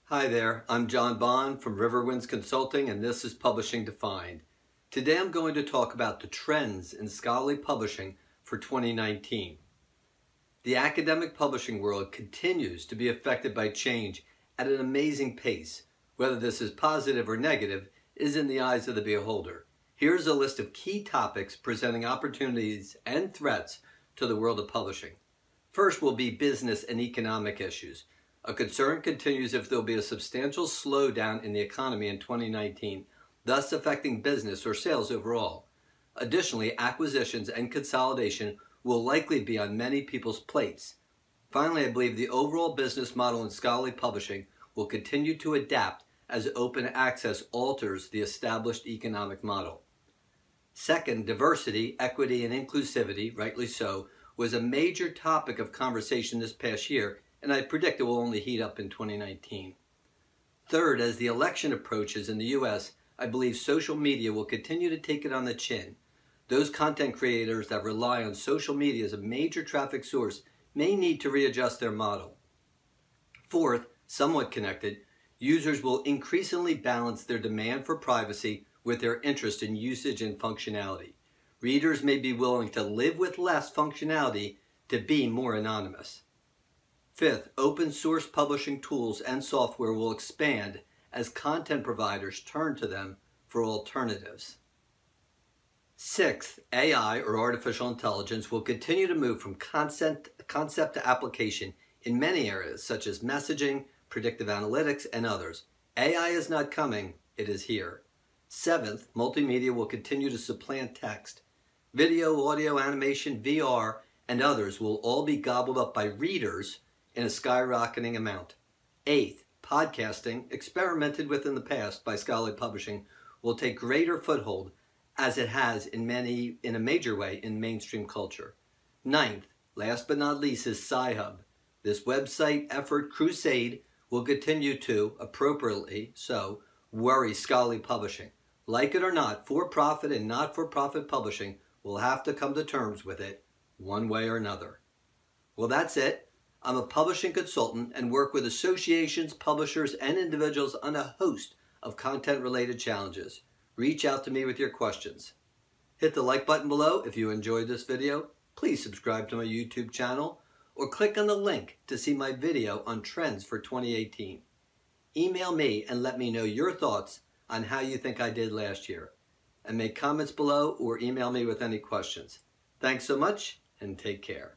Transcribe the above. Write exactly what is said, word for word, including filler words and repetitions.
Hi there, I'm John Bond from Riverwinds Consulting, and this is Publishing Defined. Today I'm going to talk about the trends in scholarly publishing for twenty nineteen. The academic publishing world continues to be affected by change at an amazing pace. Whether this is positive or negative is in the eyes of the beholder. Here's a list of key topics presenting opportunities and threats to the world of publishing. First will be business and economic issues. A concern continues if there will be a substantial slowdown in the economy in twenty nineteen, thus affecting business or sales overall. Additionally, acquisitions and consolidation will likely be on many people's plates. Finally, I believe the overall business model in scholarly publishing will continue to adapt as open access alters the established economic model. Second, diversity, equity, and inclusivity, rightly so, was a major topic of conversation this past year, and I predict it will only heat up in twenty nineteen. Third, as the election approaches in the U S, I believe social media will continue to take it on the chin. Those content creators that rely on social media as a major traffic source may need to readjust their model. Fourth, somewhat connected, users will increasingly balance their demand for privacy with their interest in usage and functionality. Readers may be willing to live with less functionality to be more anonymous. Fifth, open source publishing tools and software will expand as content providers turn to them for alternatives. Sixth, A I or artificial intelligence will continue to move from concept, concept to application in many areas such as messaging, predictive analytics, and others. A I is not coming, it is here. Seventh, multimedia will continue to supplant text. Video, audio, animation, V R, and others will all be gobbled up by readers in a skyrocketing amount. Eighth, podcasting, experimented with in the past by scholarly publishing, will take greater foothold as it has in many, in a major way in mainstream culture. Ninth, last but not least, is Sci-Hub. This website effort crusade will continue to, appropriately so, worry scholarly publishing. Like it or not, for-profit and not-for-profit publishing will have to come to terms with it one way or another. Well, that's it. I'm a publishing consultant and work with associations, publishers, and individuals on a host of content-related challenges. Reach out to me with your questions. Hit the like button below if you enjoyed this video. Please subscribe to my YouTube channel or click on the link to see my video on trends for twenty eighteen. Email me and let me know your thoughts on how you think I did last year. And make comments below or email me with any questions. Thanks so much and take care.